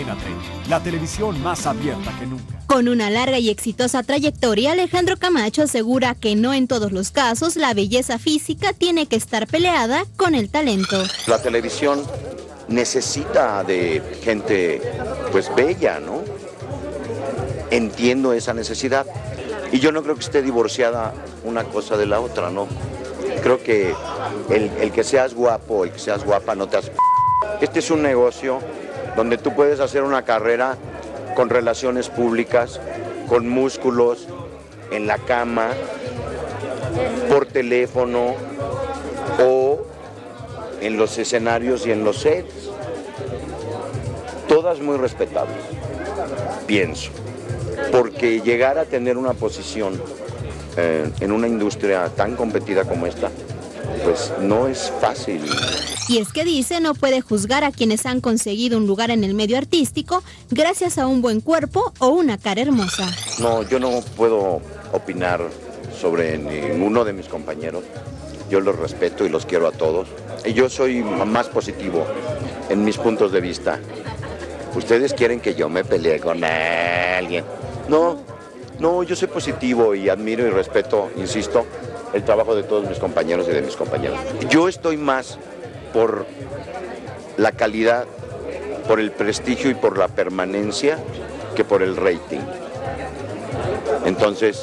Imagínate, la televisión más abierta que nunca. Con una larga y exitosa trayectoria, Alejandro Camacho asegura que no en todos los casos la belleza física tiene que estar peleada con el talento. La televisión necesita de gente pues bella, ¿no? Entiendo esa necesidad y yo no creo que esté divorciada una cosa de la otra, ¿no? Creo que el que seas guapo y que seas guapa no te hace... Este es un negocio donde tú puedes hacer una carrera con relaciones públicas, con músculos, en la cama, por teléfono o en los escenarios y en los sets. Todas muy respetables, pienso, porque llegar a tener una posición en una industria tan competida como esta, pues no es fácil. Y es que dice no puede juzgar a quienes han conseguido un lugar en el medio artístico gracias a un buen cuerpo o una cara hermosa. No, yo no puedo opinar sobre ninguno de mis compañeros. Yo los respeto y los quiero a todos. Y yo soy más positivo en mis puntos de vista. ¿Ustedes quieren que yo me pelee con alguien? No, yo soy positivo y admiro y respeto, insisto, el trabajo de todos mis compañeros y de mis compañeras. Yo estoy más por la calidad, por el prestigio y por la permanencia que por el rating. Entonces,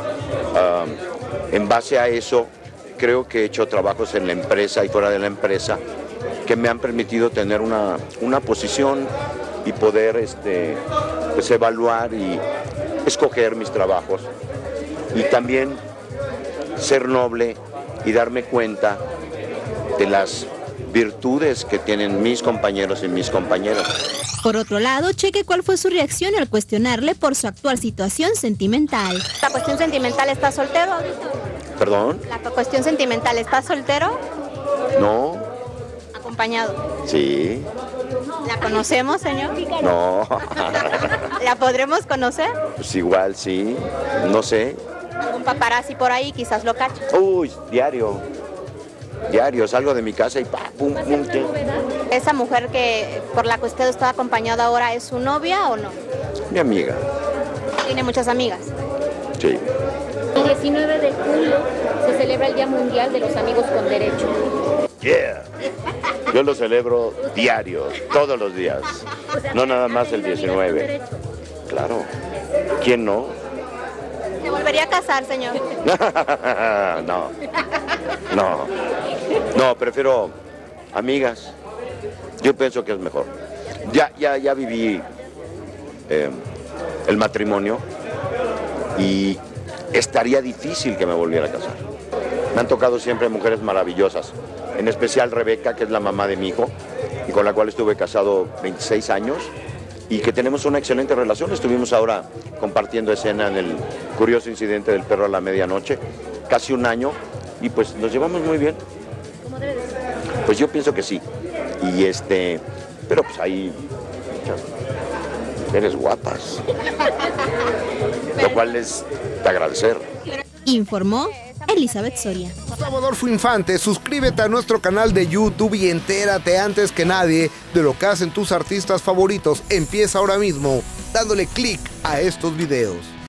en base a eso, creo que he hecho trabajos en la empresa y fuera de la empresa que me han permitido tener una posición y poder pues evaluar y escoger mis trabajos y también ser noble y darme cuenta de las virtudes que tienen mis compañeros y mis compañeras. Por otro lado, cheque cuál fue su reacción al cuestionarle por su actual situación sentimental. ¿La cuestión sentimental está soltero ahorita? ¿Perdón? ¿La cuestión sentimental está soltero? No. ¿Acompañado? Sí. ¿La conocemos, señor? No. ¿La podremos conocer? Pues igual sí, no sé. Un paparazzi por ahí quizás lo cache. Uy, diario, salgo de mi casa y pum. ¿Esa mujer por la que usted está acompañado ahora es su novia o no? Mi amiga. ¿Tiene muchas amigas? Sí. El 19 de julio se celebra el Día Mundial de los Amigos con Derecho. Yeah. Yo lo celebro diario, todos los días. No nada más el 19. Claro. ¿Quién no? ¿Se volvería a casar, señor? No, prefiero amigas. Yo pienso que es mejor. Ya viví el matrimonio y estaría difícil que me volviera a casar. Me han tocado siempre mujeres maravillosas, en especial Rebeca, que es la mamá de mi hijo, y con la cual estuve casado 26 años, y que tenemos una excelente relación. Estuvimos ahora compartiendo escena en el curioso incidente del perro a la medianoche, casi un año, y pues nos llevamos muy bien. ¿Cómo debe de ser? Pues yo pienso que sí, y pero pues hay muchas mujeres guapas, lo cual es de agradecer. Informó Elizabeth Soria. Gustavo Adolfo Infante, suscríbete a nuestro canal de YouTube y entérate antes que nadie de lo que hacen tus artistas favoritos. Empieza ahora mismo dándole clic a estos videos.